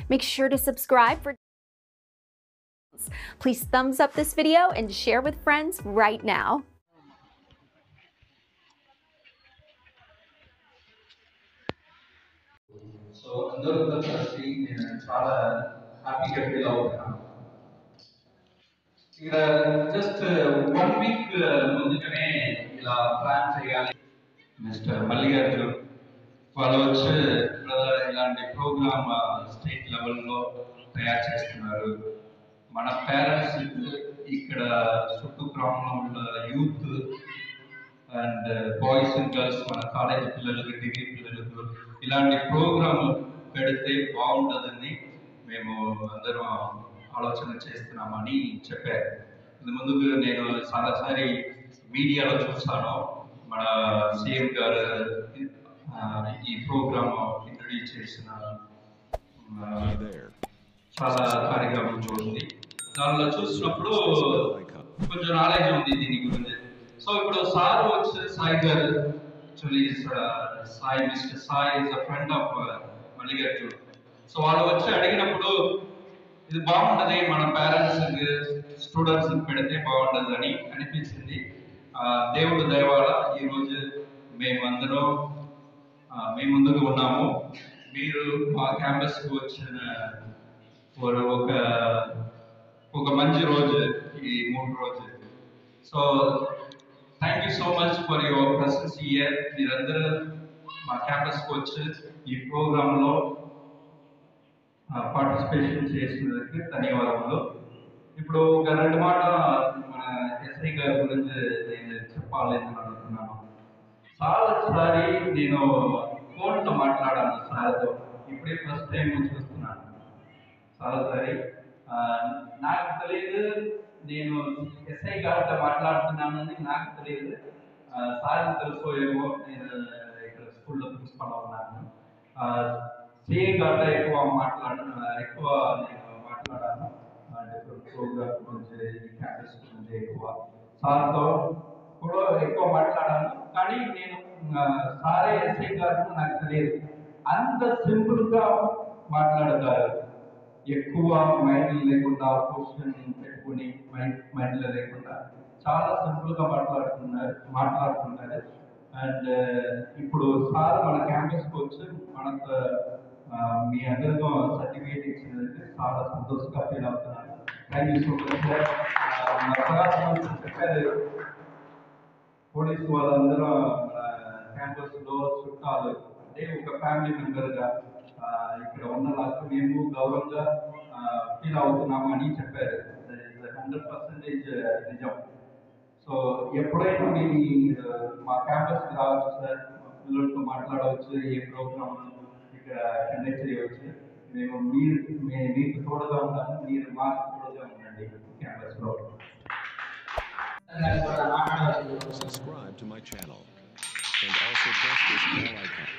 Make sure to subscribe for. Please thumbs up this video and share with friends right now. So అందరూ కలిసి నేను చాలా హ్యాపీగా feel అవుతున్నాను. ఇక జస్ట్ 1 వీక్ ముందుగానే ఇలా ప్లాన్ చేయాలి. మిస్టర్ మల్లిగారు వాళ్ళు వచ్చి ఇలాంటి ప్రోగ్రామ్ స్టేట్ లెవెల్లో తయారు చేస్తున్నారు. మన పేరెంట్స్ ఇక్కడ చుట్టుప్రాంతంలో ఉన్న youth and boys and girls మన కాలేజ్ పిల్లలకు డిగ్రీ పిల్లలకు ఇలాంటి ప్రోగ్రామ్ పెడితే బాగుంటుందని మేము అందరం ఆలోచన చేస్తున్నామని చెప్పారు. ముందుకు నేను చాలాసారి మీడియాలో చూసాను. మన సీఎం గారు ఈ ప్రోగ్రామ్ ఇంట్రడ్యూస్ చేసిన చాలా కార్యక్రమం చూసింది. దానిలో చూసినప్పుడు కొంచెం నాలెడ్జ్ ఉంది దీని గురించి. సో ఇప్పుడు సార్ వచ్చి సాయి గారు actually Sai mister Sai is a friend of మల్లిగారు. సో వాళ్ళు వచ్చి అడిగినప్పుడు ఇది బాగుంటది మన పేరెంట్స్ స్టూడెంట్స్ పెడితే బాగుంటది అని అనిపించింది. దేవుడు దయవల్ల ఈరోజు మేమందరం మీ ముందుకు ఉన్నాము. మీరు మా క్యాంపస్కి వచ్చిన ఒక మంచి రోజు ఈ 3 రోజులు. So thank you so much for your presence here. మీరందరూ మా క్యాంపస్కి వచ్చి ఈ ప్రోగ్రాంలో పార్టిసిపేషన్ చేసినందుకు ధన్యవాదములు. ఇప్పుడు ఒక 2 మాటలు మన ఎస్ఐ గారి గురించి నేను చెప్పాలని అనుకుంటున్నాను. చాలాసారి నేను ఫోన్లో మాట్లాడాను సార్తో. ఇప్పుడే ఫస్ట్ టైం చూస్తున్నాను. చాలాసారి నాకు తెలియదు నేను ఎస్ఐ గారితో మాట్లాడుతున్నానని నాకు తెలియదు. సార్కి తెలుసుకోయేమో. నేను ఇక్కడ స్కూల్లో ప్రిన్సిపల్ ఉన్నాను. సిఏ గారితో ఎక్కువ నేను మాట్లాడాను. డిఫరెంట్ ప్రోగ్రామ్ గురించి ఈ క్యాంపస్ గురించి ఎక్కువ సార్తో కూడా ఎక్కువ మాట్లాడాను. కానీ నేను సారే ఎస్ఐ గారు నాకు తెలియదు. అంత సింపుల్గా మాట్లాడతారు. ఎక్కువ మైండ్ లేకుండా క్వశ్చన్ పెట్టుకుని మైండ్లో లేకుండా చాలా సింపుల్గా మాట్లాడుతున్నారు. అండ్ ఇప్పుడు సార్ మన క్యాంపస్కి వచ్చి మనకు మీ అందరితో సర్టిఫికేట్ ఇచ్చినందుకు చాలా సంతోషంగా ఫీల్ అవుతున్నాను. Thank you so much sir. చెప్పారు పోలీసు వాళ్ళందరూ మన క్యాంపస్లో చుట్టాలు అంటే ఒక ఫ్యామిలీ మెంబర్గా ఇక్కడ ఉన్నలాగా మేము గౌరవంగా ఫీల్ అవుతున్నాము అని చెప్పారు. 100% నిజం. సో ఎప్పుడైనా మీరు మా క్యాంపస్కి రావచ్చు సార్. పిల్లలతో మాట్లాడవచ్చు. ఏ ప్రోగ్రామ్ ఇక్కడ కండక్ట్ చేయవచ్చు. మేము మీకు తోడుగా ఉంటాము. మీరు మాకు తోడుగా ఉండండి క్యాంపస్లో. Subscribe to my channel and also press this bell icon.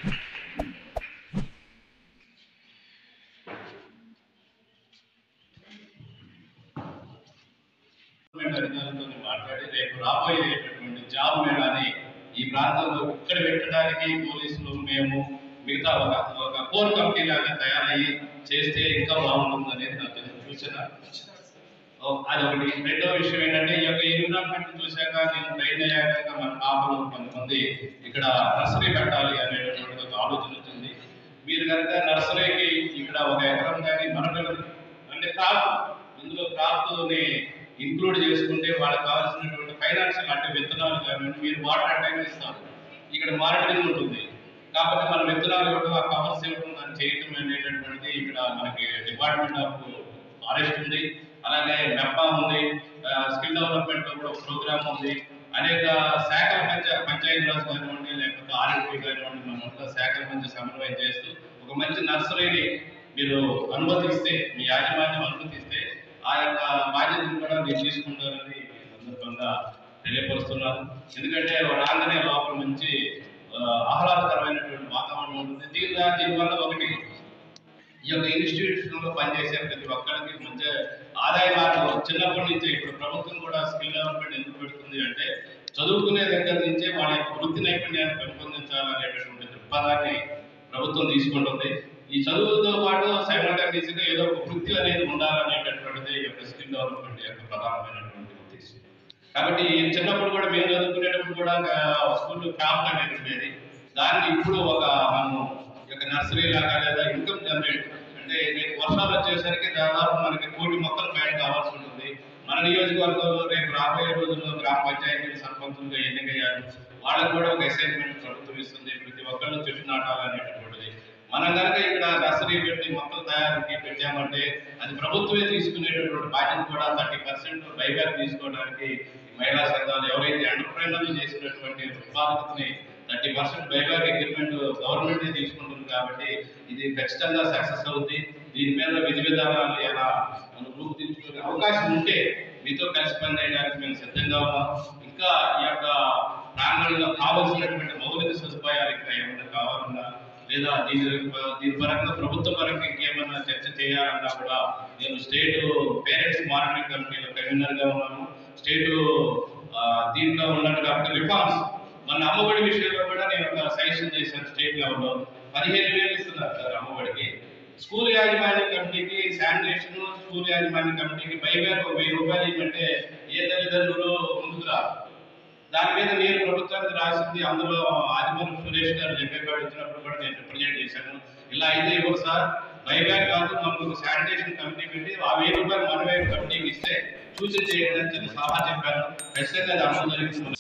అధికారులతో మాట్లాడి రేపు రాబోయేటటువంటి జాబ్ మేళాని ఈ ప్రాంతంలో ఇక్కడ పెట్టడానికి పోలీసులు మేము మిగతా ఒక కోర్ కమిటీ లాగా తయారయ్యి చేస్తే ఇంకా బాగుంటుంది అనేది నాకు సూచన. అదొకటి. రెండో విషయం ఏంటంటే ఈ యొక్క ఎన్విరాన్మెంట్ చూశాక నేను ట్రైన్ అయ్యాక మన పాపలు కొంతమంది ఇక్కడ నర్సరీ పెట్టాలి అనేటటువంటి ఒక ఆలోచన వచ్చింది. మీరు కనుక నర్సరీకి ఇక్కడ 1 ఎకరం కానీ మరొకరు అంటే ఇందులో క్రాప్ని ఇంక్లూడ్ చేసుకుంటే వాళ్ళకి కావాల్సినటువంటి ఫైనాన్షియల్ అంటే విత్తనాలు కానీ మీరు వాటర్ అటైన్ ఇస్తారు. ఇక్కడ మానిటరింగ్ ఉంటుంది. కాకపోతే మన విత్తనాలు ఇవ్వడం ఆ కవర్స్ ఇవ్వడం దాన్ని చేయటం అనేటటువంటిది ఇక్కడ మనకి డిపార్ట్మెంట్ ఆఫ్ ఫారెస్ట్ ఉంది. అలాగే మెప్పా ఉంది. స్కిల్ డెవలప్మెంట్ కూడా ఒక ప్రోగ్రామ్ ఉంది. అనేక శాఖల మధ్య పంచాయతీరాజ్ కానివ్వండి లేకపోతే ఆర్ఎండ్బి కానివ్వండి మన శాఖల మధ్య సమన్వయం చేస్తూ ఒక మంచి నర్సరీని మీరు అనుమతిస్తే మీ యాజమాన్యం అనుమతిస్తే ఆ యొక్క బాధ్యతను కూడా మీరు తీసుకుంటారని సందర్భంగా తెలియపరుస్తున్నాను. ఎందుకంటే రాగానే లోపల మంచి ఆహ్లాదకరమైనటువంటి వాతావరణం ఉంటుంది. దీనివల్ల ఒకటి ఈ యొక్క ఇన్స్టిట్యూషన్లో పనిచేసే ప్రతి ఒక్కరికి మంచి ఆదాయ మార్గం చిన్నప్పటి నుంచే ఇప్పుడు ప్రభుత్వం కూడా స్కిల్ డెవలప్మెంట్ ఎందుకు పెడుతుంది అంటే చదువుకునే దగ్గర నుంచే వాళ్ళ యొక్క వృత్తి నైపుణ్యాన్ని పెంపొందించాలనేటటువంటి దృక్పథాన్ని ప్రభుత్వం తీసుకుంటుంది. ఈ చదువులతో పాటు సైమల్టేనియస్గా ఏదో ఒక వృత్తి అనేది ఉండాలనేటటువంటిది ఈ యొక్క స్కిల్ డెవలప్మెంట్ యొక్క ప్రధానమైనటువంటి ఉద్దేశం. కాబట్టి చిన్నప్పుడు కూడా మేము చదువుకునేటప్పుడు కూడా స్కూల్లో క్రాఫ్ట్ అనేది ఉండేది. దానికి ఇప్పుడు ఒక మనము యొక్క నర్సరీ లాగా లేదా ఇన్కమ్ జనరేట్ అంటే రేపు వర్షాలు వచ్చేసరికి దాదాపు మనకి 1 కోటి మొక్కలు పైన కావాల్సి ఉంటుంది. మన నియోజకవర్గంలో రేపు రాబోయే రోజుల్లో గ్రామ పంచాయతీలు సర్పంచులుగా ఎన్నికయ్యారు, వాళ్ళకు కూడా ఒక అసైన్మెంట్ ప్రభుత్వం ఇస్తుంది, ప్రతి ఒక్కళ్ళు చెట్టు నాటాలి అనేటటువంటిది. మనం కనుక ఇక్కడ నర్సరీ పెట్టి మొక్కలు తయారీకి పెట్టామంటే అది ప్రభుత్వమే తీసుకునేటటువంటి బాధ్యత కూడా 30% బైబ్యాక్ తీసుకోవడానికి మహిళా సంఘాలు ఎవరైతే ఎంటర్ప్రైనర్లు చేసినటువంటి ఉత్పాదకతని 30% బైబ్యాక్ అగ్రిమెంట్ గవర్నమెంటే తీసుకుంటుంది. కాబట్టి ఇది ఖచ్చితంగా సక్సెస్ అవుతుంది. దీని మీద విధి విధానాలు ఎలా మనం రూపుదిద్దుకునే అవకాశం ఉంటే మీతో కలిసి పనిచేయడానికి మేము సిద్ధంగా ఉన్నాం. ఇంకా ఈ యొక్క ప్రాంగణంలో కావాల్సినటువంటి మౌలిక సదుపాయాలు ఇక్కడ ఏమైనా కావాలన్నా లేదా దీని పరంగా ప్రభుత్వ పరంగా ఇంకేమైనా చర్చ చేయాలన్నా కూడా నేను స్టేట్ పేరెంట్స్ మానిటరింగ్ కమిటీలో కన్వీనర్గా ఉన్నాను. స్టేట్ దీంట్లో ఉన్నాను కాబట్టి రిఫార్మ్స్ మన అమ్మఒడి విషయంలో కూడా నేను ఒక సజెషన్ చేశాను. స్టేట్ లెవెల్లో 15,000 ఇస్తున్నారు సార్ అమ్మఒడికి. స్కూల్ యాజమాన్య కమిటీకి శానిటేషన్, స్కూల్ యాజమాన్య కమిటీకి బైబ్యాక్ 1000 రూపాయలు ఇవ్వమంటే ఏ తల్లిదండ్రులు ముందుకు రాదు. దాని మీద నేను ప్రభుత్వానికి రాసింది, అందులో ఆదిమూలం సురేష్ గారు జగ్గేపాడు వచ్చినప్పుడు కూడా నేను రిప్రజెంట్ చేశాను. ఇలా అయితే ఇవ్వరు సార్, బైబ్యాక్ కాదు, మనకు శానిటేషన్ కమిటీ పెట్టి ఆ 1000 రూపాయలు మనమే కమిటీకి ఇస్తే సూచన చేయండి అని చెప్పి సలహా చెప్పాను. ఖచ్చితంగా అది అమలు జరిగింది.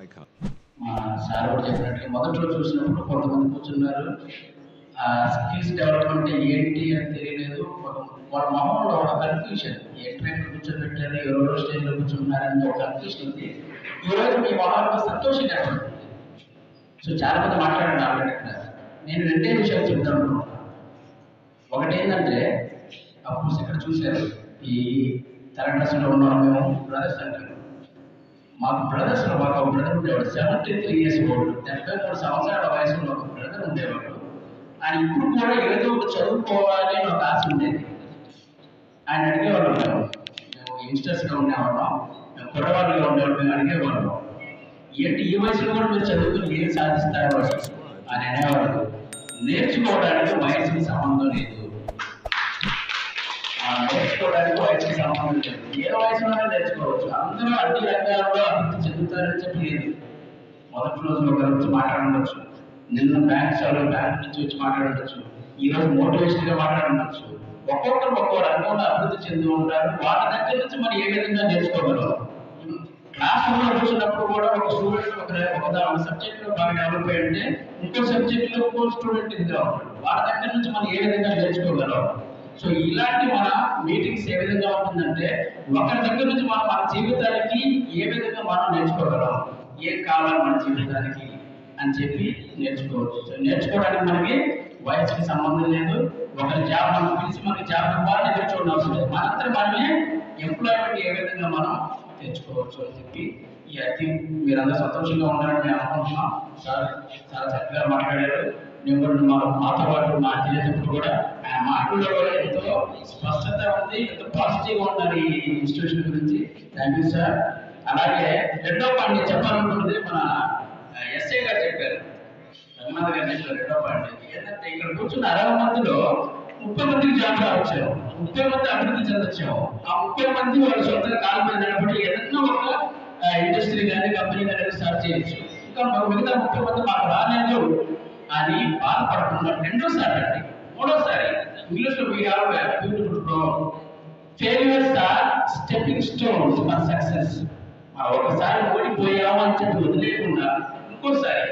సార్ కూడా చెప్పినట్టు మొదటి రోజు చూసినప్పుడు కొంతమంది కూర్చున్నారు, స్కిల్స్ డెవలప్మెంట్ ఏంటి అని తెలియలేదు. వాళ్ళ మొహంలో ఒక కన్ఫ్యూషన్, ఎట్లా కూర్చోబెట్టారు, ఎవరో స్టేజ్లో కూర్చుంటున్నారని ఒక కన్ఫ్యూషన్ ఉంది. ఈరోజు మీ మొహంలో సంతోషంగా ఉంటుంది. సో చాలా మంది మాట్లాడండి ఆల్రెడీ. నేను 2 విషయాలు చెప్తాను అనుకుంటున్నాను. ఒకటి ఏంటంటే, అప్పుడు ఇక్కడ చూశారు ఈ తెలంగాణలో ఉన్న మేము బ్రదర్స్ అంటారు. మాకు బ్రదర్స్లో మాకు ఒక బ్రదర్ ఉండేవాడు, 73 years old, 73 సంవత్సరాల వయసులో ఒక బ్రదర్ ఉండేవాడు. ఆయన ఇప్పుడు కూడా ఏదో ఒక చదువుకోవాలి అని ఒక ఆశ ఉండేది. ఆయన అడిగేవాళ్ళం, మేము యంగ్స్టర్స్గా ఉండేవాళ్ళం, మేము కుర్రవాళ్ళుగా ఉండేవాళ్ళం, మేము అడిగేవాళ్ళం, ఏంటి ఈ వయసులో కూడా మీరు చదువుకుని ఏం సాధిస్తారు అని అనేవాళ్ళు. నేర్చుకోవడానికి వయసుకి సంబంధం లేదు, నేర్చుకోవడానికి వయసుకి సంబంధం లేదు, ఏ వయసులోనే నేర్చుకోవచ్చు. అందరూ అన్ని రంగాల్లో అభివృద్ధి చెందుతారని చెప్పి లేదు. మొదటి రోజు ఒకరి నుంచి మాట్లాడవచ్చు, నిన్న బ్యాంక్ నుంచి వచ్చి మాట్లాడవచ్చు, ఈరోజు మోటివేషన్గా మాట్లాడవచ్చు. ఒక్కొక్కరు ఒక్కో రంగంలో అభివృద్ధి చెంది ఉంటారు. వాళ్ళ దగ్గర నుంచి మనం ఏ విధంగా నేర్చుకోగలం. క్లాస్ రూమ్లో కూర్చున్నప్పుడు కూడా ఒక స్టూడెంట్ ఒక సబ్జెక్ట్లో బాగా డెవలప్ అయ్యి ఉంటే ఇంకో సబ్జెక్ట్లో ఇంకో స్టూడెంట్ ఇదిగా ఉంటాడు. వాళ్ళ దగ్గర నుంచి మనం ఏ విధంగా నేర్చుకోగలం. సో ఇలాంటి మన మీటింగ్స్ ఏ విధంగా ఉంటుందంటే, ఒకరి దగ్గర నుంచి మనం మన జీవితానికి ఏ విధంగా మనం నేర్చుకోగలం, ఏం కావాలి మన జీవితానికి అని చెప్పి నేర్చుకోవచ్చు. సో నేర్చుకోవడానికి మనకి వయసుకి సంబంధం లేదు. ఒకరి జాబ్ మనం పిలిచి మనకి జాబ్ ఇవ్వాలని ఎదురు చూడడం అవసరం లేదు. మనంతా మనమే ఎంప్లాయ్మెంట్ ఏ విధంగా మనం తెచ్చుకోవచ్చు అని చెప్పి ఈ ఐ థింక్ మీరందరూ సంతోషంగా ఉండాలని మేము అనుకుంటున్నాం. సార్ చాలా చక్కగా మాట్లాడారు. నేను కూడా మాతో పాటు మా తెలియజేటప్పుడు కూడా ఆయన మాటల్లో కూడా ఎంతో స్పష్టత ఉంది, ఎంతో పాజిటివ్గా ఉన్నారు ఈ ఇన్స్టిట్యూషన్ గురించి. Thank you sir. అలాగే రెండో పాయింట్ చెప్పాలనుకుంటుంది మన ఎస్ఐ గారు చెప్పారు, రఘునాథ్ గారు చెప్పారు. రెండో పాయింట్ ఏంటంటే, ఇక్కడ కూర్చున్న 60 మందిలో 30 మందికి జాబ్ రావచ్చు, 30 మంది అభివృద్ధి చెందొచ్చాము. ఆ 30 మంది వాళ్ళు సొంతంగా కాలం మీద నిలబడి ఏదన్నా ఒక ఇండస్ట్రీ కానీ కంపెనీ కానీ స్టార్ట్ చేయొచ్చు. ఇంకా మిగతా 30 మంది మాకు రాలేదు అని బాధపడకుండా రెండోసారి అండి, మూడోసారి ఇంగ్లీష్లో we have a beautiful programme, failures are stepping stones for success. ఒకసారి ఓడిపోయాము అని చెప్పి వదిలేకుండా ఇంకోసారి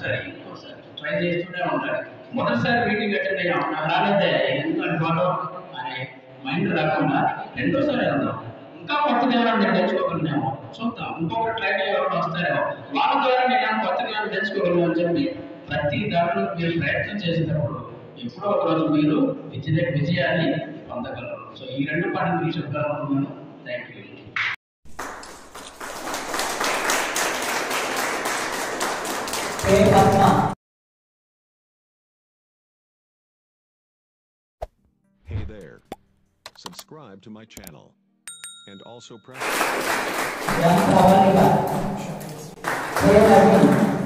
ట్రై చేస్తూనే ఉండాలి. మొదటిసారి మీటింగ్ అటెండ్ అయ్యాము, నాకు రాలేదే ఎందుకు అనుకోవడం అనే మైండ్ రాకుండా రెండోసారి వెళ్దాం, ఇంకా కొత్తగా నేను నేర్చుకోగలిగాము చూద్దాం, ఇంకొకటి ట్రైనింగ్ ఎవరైనా వస్తారేమో వాళ్ళ ద్వారా నేను కొత్తగా నేర్చుకోగలను అని చెప్పి ప్రతి దాంట్లో మీరు ప్రయత్నం చేసేటప్పుడు ఎప్పుడో ఒక రోజు మీరు విజయాన్ని పొందగలరు. సో ఈ 2 పాయింట్లు మీరు చెప్పాలనుకున్నాను. Thank you. Hey there. Subscribe to my channel. And also press